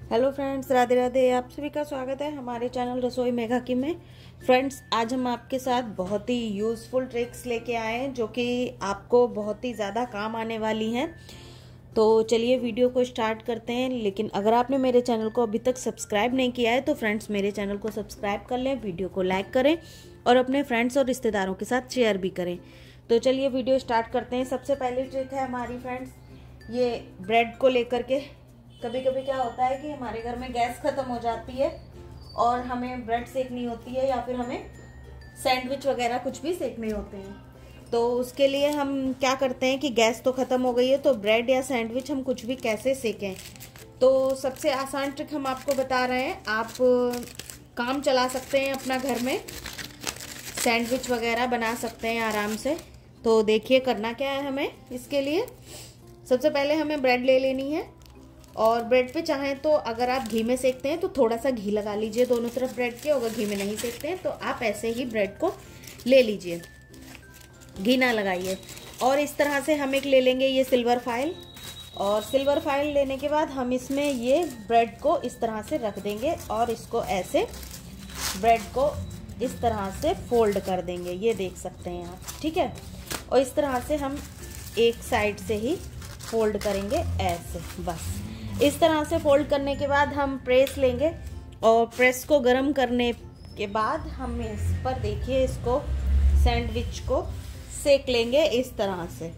Hello friends, Radhe Radhe. आप सभी का स्वागत है हमारे चैनल रसोई मेघा की में। फ्रेंड्स, आज हम आपके साथ बहुत ही यूज़फुल ट्रिक्स लेके आए हैं जो कि आपको बहुत ही ज़्यादा काम आने वाली हैं। तो चलिए वीडियो को स्टार्ट करते हैं। लेकिन अगर आपने मेरे चैनल को अभी तक सब्सक्राइब नहीं किया है तो फ्रेंड्स मेरे चैनल को सब्सक्राइब कर लें, वीडियो को लाइक करें और अपने फ्रेंड्स और रिश्तेदारों के साथ शेयर भी करें। तो चलिए वीडियो स्टार्ट करते हैं। सबसे पहली ट्रिक है हमारी फ्रेंड्स, ये ब्रेड को लेकर के। कभी कभी क्या होता है कि हमारे घर में गैस खत्म हो जाती है और हमें ब्रेड सेकनी होती है या फिर हमें सैंडविच वगैरह कुछ भी सेकने होते हैं। तो उसके लिए हम क्या करते हैं कि गैस तो ख़त्म हो गई है तो ब्रेड या सैंडविच हम कुछ भी कैसे सेकें। तो सबसे आसान ट्रिक हम आपको बता रहे हैं। आप काम चला सकते हैं अपना घर में, सैंडविच वगैरह बना सकते हैं आराम से। तो देखिए करना क्या है हमें। इसके लिए सबसे पहले हमें ब्रेड ले लेनी है और ब्रेड पे चाहें तो अगर आप घी में सेकते हैं तो थोड़ा सा घी लगा लीजिए दोनों तरफ ब्रेड के। अगर घी में नहीं सेकते हैं तो आप ऐसे ही ब्रेड को ले लीजिए, घी ना लगाइए। और इस तरह से हम एक ले लेंगे ये सिल्वर फाइल, और सिल्वर फाइल लेने के बाद हम इसमें ये ब्रेड को इस तरह से रख देंगे और इसको ऐसे ब्रेड को इस तरह से फोल्ड कर देंगे। ये देख सकते हैं आप, ठीक है। और इस तरह से हम एक साइड से ही फोल्ड करेंगे ऐसे, बस इस तरह से फोल्ड करने के बाद हम प्रेस लेंगे और प्रेस को गर्म करने के बाद हम इस पर देखिए इसको सैंडविच को सेक लेंगे इस तरह से।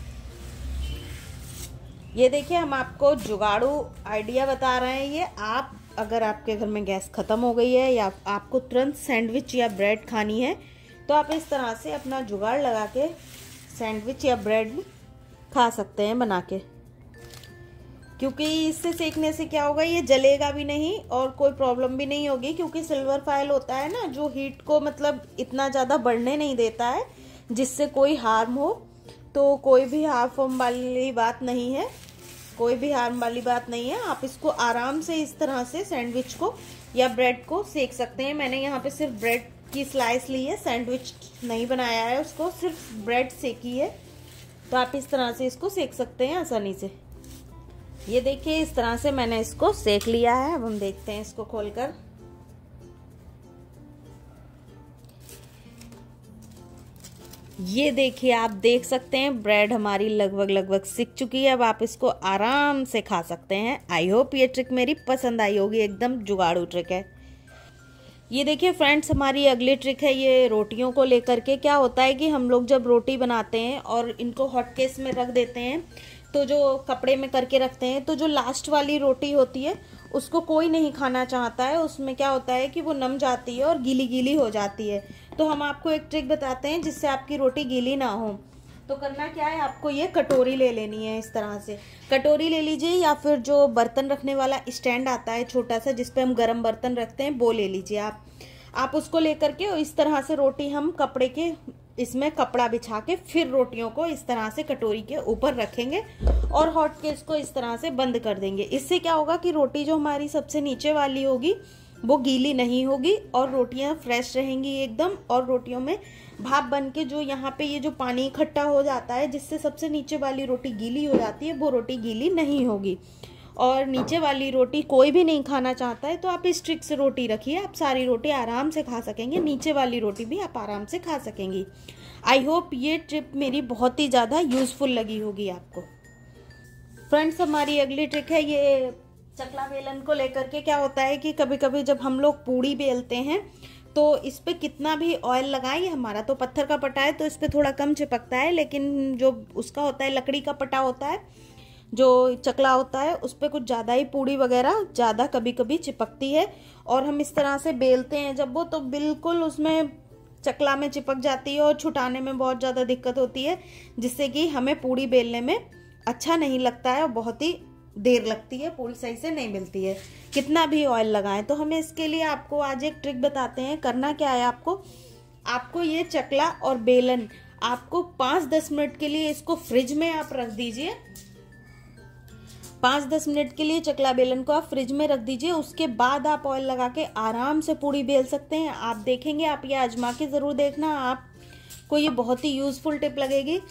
ये देखिए हम आपको जुगाड़ू आइडिया बता रहे हैं। ये आप अगर आपके घर में गैस ख़त्म हो गई है या आपको तुरंत सैंडविच या ब्रेड खानी है तो आप इस तरह से अपना जुगाड़ लगा के सैंडविच या ब्रेड खा सकते हैं बना के। क्योंकि इससे सेकने से क्या होगा, ये जलेगा भी नहीं और कोई प्रॉब्लम भी नहीं होगी। क्योंकि सिल्वर फाइल होता है ना, जो हीट को मतलब इतना ज़्यादा बढ़ने नहीं देता है जिससे कोई हार्म हो। तो कोई भी हार्म वाली बात नहीं है, कोई भी हार्म वाली बात नहीं है। आप इसको आराम से इस तरह से सैंडविच को या ब्रेड को सेक सकते हैं। मैंने यहाँ पे सिर्फ ब्रेड की स्लाइस ली है, सैंडविच नहीं बनाया है उसको, सिर्फ ब्रेड सेकी है। तो आप इस तरह से इसको सेक सकते हैं आसानी से। ये देखिए इस तरह से मैंने इसको सेक लिया है। अब हम देखते हैं इसको खोलकर। ये देखिए आप देख सकते हैं ब्रेड हमारी लगभग सिक चुकी है। अब आप इसको आराम से खा सकते हैं। आई होप ये ट्रिक मेरी पसंद आई होगी, एकदम जुगाड़ू ट्रिक है। ये देखिए फ्रेंड्स, हमारी अगली ट्रिक है ये रोटियों को लेकर के। क्या होता है कि हम लोग जब रोटी बनाते हैं और इनको हॉट केस में रख देते हैं तो जो कपड़े में करके रखते हैं तो जो लास्ट वाली रोटी होती है उसको कोई नहीं खाना चाहता है। उसमें क्या होता है कि वो नम जाती है और गीली गीली हो जाती है। तो हम आपको एक ट्रिक बताते हैं जिससे आपकी रोटी गीली ना हो। तो करना क्या है, आपको ये कटोरी ले लेनी है। इस तरह से कटोरी ले लीजिए या फिर जो बर्तन रखने वाला स्टैंड आता है छोटा सा जिसपे हम गर्म बर्तन रखते हैं वो ले लीजिए आप उसको लेकर के और इस तरह से रोटी हम कपड़े के इसमें कपड़ा बिछा के फिर रोटियों को इस तरह से कटोरी के ऊपर रखेंगे और हॉट केस को इस तरह से बंद कर देंगे। इससे क्या होगा कि रोटी जो हमारी सबसे नीचे वाली होगी वो गीली नहीं होगी और रोटियां फ्रेश रहेंगी एकदम। और रोटियों में भाप बन के जो यहाँ पे ये जो पानी इकट्ठा हो जाता है जिससे सबसे नीचे वाली रोटी गीली हो जाती है, वो रोटी गीली नहीं होगी। और नीचे वाली रोटी कोई भी नहीं खाना चाहता है तो आप इस ट्रिक से रोटी रखिए, आप सारी रोटी आराम से खा सकेंगे। नीचे वाली रोटी भी आप आराम से खा सकेंगी। आई होप ये ट्रिक मेरी बहुत ही ज़्यादा यूज़फुल लगी होगी आपको। फ्रेंड्स, हमारी अगली ट्रिक है ये चकला बेलन को लेकर के। क्या होता है कि कभी कभी जब हम लोग पूड़ी बेलते हैं तो इस पर कितना भी ऑयल लगाएं, हमारा तो पत्थर का पटा है तो इस पर थोड़ा कम चिपकता है, लेकिन जो उसका होता है लकड़ी का पटा होता है, जो चकला होता है, उस पर कुछ ज़्यादा ही पूड़ी वगैरह ज़्यादा कभी कभी चिपकती है। और हम इस तरह से बेलते हैं जब वो, तो बिल्कुल उसमें चकला में चिपक जाती है और छुटाने में बहुत ज़्यादा दिक्कत होती है, जिससे कि हमें पूड़ी बेलने में अच्छा नहीं लगता है और बहुत ही देर लगती है, पूड़ी सही से नहीं मिलती है कितना भी ऑयल लगाएं। तो हमें इसके लिए आपको आज एक ट्रिक बताते हैं। करना क्या है, आपको ये चकला और बेलन आपको 5-10 मिनट के लिए इसको फ्रिज में आप रख दीजिए। 5-10 मिनट के लिए चकला बेलन को आप फ्रिज में रख दीजिए। उसके बाद आप ऑयल लगा के आराम से पूड़ी बेल सकते हैं। आप देखेंगे, आप ये आजमा के ज़रूर देखना, आपको ये बहुत ही यूज़फुल टिप लगेगी।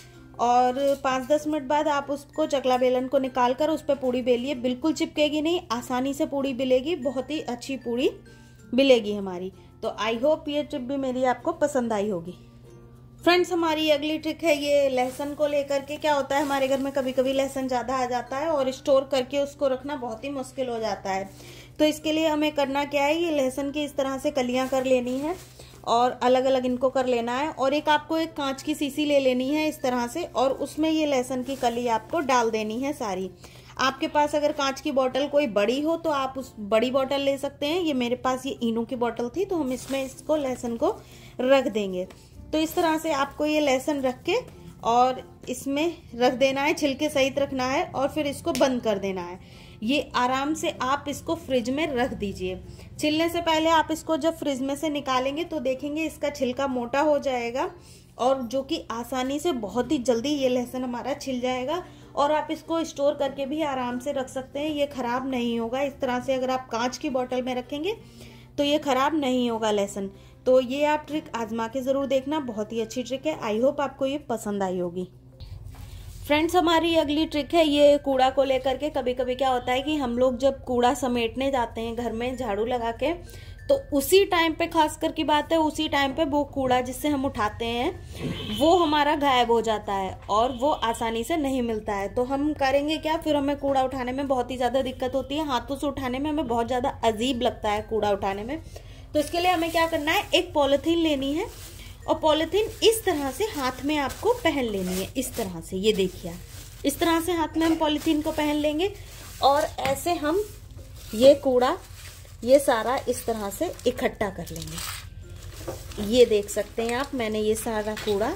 और 5-10 मिनट बाद आप उसको चकला बेलन को निकाल कर उस पर पूड़ी बेलिए। बिल्कुल चिपकेगी नहीं, आसानी से पूड़ी बिलेगी, बहुत ही अच्छी पूड़ी बिलेगी हमारी। तो आई होप ये ट्रिक भी मेरी आपको पसंद आई होगी। फ्रेंड्स, हमारी अगली ट्रिक है ये लहसुन को लेकर के। क्या होता है, हमारे घर में कभी कभी लहसुन ज़्यादा आ जाता है और स्टोर करके उसको रखना बहुत ही मुश्किल हो जाता है। तो इसके लिए हमें करना क्या है, ये लहसुन की इस तरह से कलियां कर लेनी है और अलग अलग इनको कर लेना है। और आपको एक कांच की शीशी ले लेनी है इस तरह से, और उसमें ये लहसुन की कली आपको डाल देनी है सारी। आपके पास अगर कांच की बोतल कोई बड़ी हो तो आप उस बड़ी बोतल ले सकते हैं। ये मेरे पास ये इनो की बोतल थी, तो हम इसमें इसको लहसुन को रख देंगे। तो इस तरह से आपको ये लहसुन रख के और इसमें रख देना है, छिलके सहित रखना है और फिर इसको बंद कर देना है। ये आराम से आप इसको फ्रिज में रख दीजिए। छिलने से पहले आप इसको जब फ्रिज में से निकालेंगे तो देखेंगे इसका छिलका मोटा हो जाएगा, और जो कि आसानी से बहुत ही जल्दी ये लहसुन हमारा छिल जाएगा। और आप इसको स्टोर करके भी आराम से रख सकते हैं, ये खराब नहीं होगा। इस तरह से अगर आप कांच की बोतल में रखेंगे तो ये खराब नहीं होगा लहसुन। तो ये आप ट्रिक आजमा के जरूर देखना, बहुत ही अच्छी ट्रिक है। आई होप आपको ये पसंद आई होगी। फ्रेंड्स, हमारी अगली ट्रिक है ये कूड़ा को लेकर के। कभी कभी क्या होता है कि हम लोग जब कूड़ा समेटने जाते हैं घर में झाड़ू लगा के, तो उसी टाइम पे, खासकर की बात है, उसी टाइम पे वो कूड़ा जिससे हम उठाते हैं वो हमारा गायब हो जाता है और वो आसानी से नहीं मिलता है। तो हम करेंगे क्या, फिर हमें कूड़ा उठाने में बहुत ही ज्यादा दिक्कत होती है। हाथों से उठाने में हमें बहुत ज्यादा अजीब लगता है कूड़ा उठाने में। तो इसके लिए हमें क्या करना है, एक पॉलिथीन लेनी है और पॉलिथीन इस तरह से हाथ में आपको पहन लेनी है। इस तरह से, ये देखिए, इस तरह से हाथ में हम पॉलिथीन को पहन लेंगे और ऐसे हम ये कूड़ा ये सारा इस तरह से इकट्ठा कर लेंगे। ये देख सकते हैं आप, मैंने ये सारा कूड़ा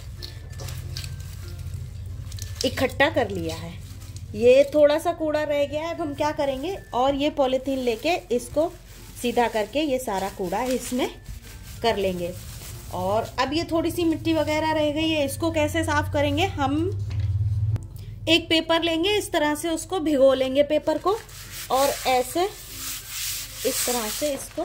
इकट्ठा कर लिया है। ये थोड़ा सा कूड़ा रह गया है, अब हम क्या करेंगे, और ये पॉलिथीन लेके इसको सीधा करके ये सारा कूड़ा इसमें कर लेंगे। और अब ये थोड़ी सी मिट्टी वगैरह रह गई है, इसको कैसे साफ करेंगे, हम एक पेपर लेंगे, इस तरह से उसको भिगो लेंगे पेपर को, और ऐसे इस तरह से इसको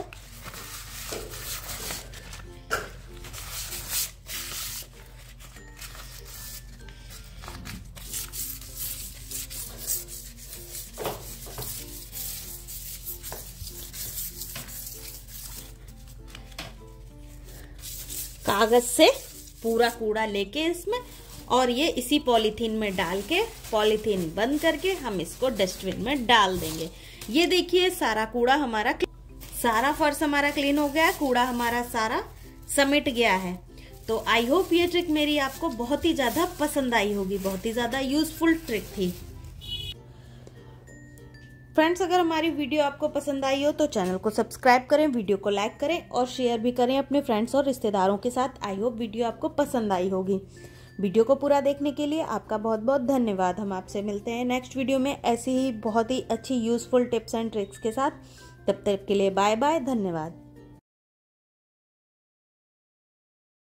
कागज से पूरा कूड़ा लेके इसमें, और ये इसी पॉलीथीन में डाल के पॉलीथीन बंद करके हम इसको डस्टबिन में डाल देंगे। ये देखिए, सारा कूड़ा हमारा, सारा फर्श हमारा क्लीन हो गया, कूड़ा हमारा सारा समेट गया है। तो आई होप ये ट्रिक मेरी आपको बहुत ही ज्यादा पसंद आई होगी, बहुत ही ज्यादा यूजफुल ट्रिक थी। फ्रेंड्स, अगर हमारी वीडियो आपको पसंद आई हो तो चैनल को सब्सक्राइब करें, वीडियो को लाइक करें और शेयर भी करें अपने फ्रेंड्स और रिश्तेदारों के साथ। आई होप वीडियो आपको पसंद आई होगी। वीडियो को पूरा देखने के लिए आपका बहुत बहुत धन्यवाद। हम आपसे मिलते हैं नेक्स्ट वीडियो में ऐसी ही बहुत ही अच्छी यूजफुल टिप्स एंड ट्रिक्स के साथ। तब तक के लिए बाय बाय, धन्यवाद।